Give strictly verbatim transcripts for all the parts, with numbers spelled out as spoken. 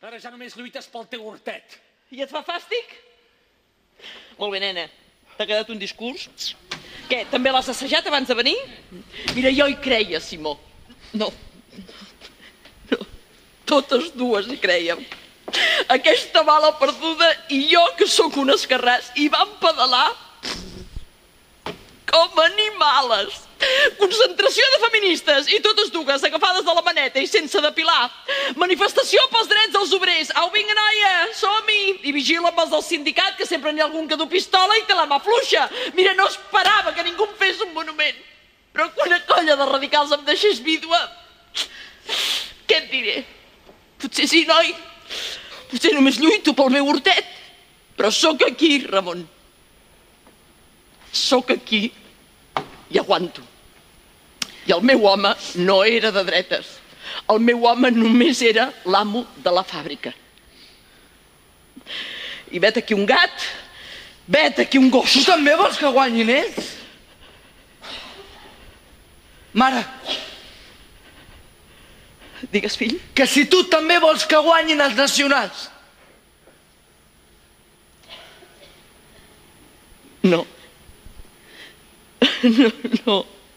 Ara ja només lluites pel teu hortet. I et fa fàstic? Molt bé, nena. T'ha quedat un discurs? Què, també l'has assajat abans de venir? Mira, jo hi creia, Simó. No. No. Totes dues hi creiem. Aquesta bala perduda i jo, que sóc un escarràs, i vam pedalar com animales. Concentració de feministes i totes dues agafades de la maneta i sense depilar. Manifestació pels drets dels obrers. Au, vinga, noia, som-hi. I vigila amb els del sindicat, que sempre n'hi ha algun que du pistola i té la mà fluixa. Mira, no esperava que ningú em fes un monument. Però quan una colla de radicals em deixés vídua, què et diré? Potser sí, noi. Potser només lluito pel meu hortet. Però sóc aquí, Ramon. Sóc aquí i aguanto. I el meu home no era de dretes. El meu home només era l'amo de la fàbrica. I vet aquí un gat, vet aquí un gos. Tu també vols que guanyin ells? Mare, Digues, fill? que si tu també vols que guanyin els nacionals. No. No, no.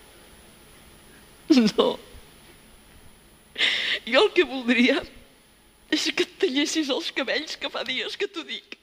No. Jo el que voldria és que et tallessis els cabells, que fa dies que t'ho dic.